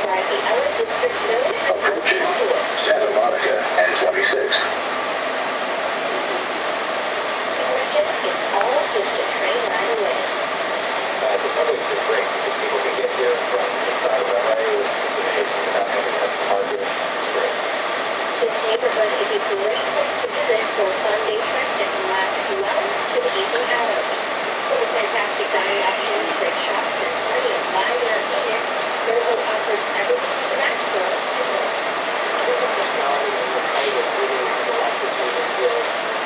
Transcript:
describe the LA district known as Approaching Santa Monica and 26th. Origin is all just a train ride away. The subway's been great because people can get here from the side of LA. It's amazing without having to have to argue. It's great. This neighborhood is a great place to visit for a fun day trip that can last well to the evening hours. With fantastic dining options, great shops, and plenty of live entertainment, Fairville offers everything to the max for. I think this personality in Hollywood really has a lot to do with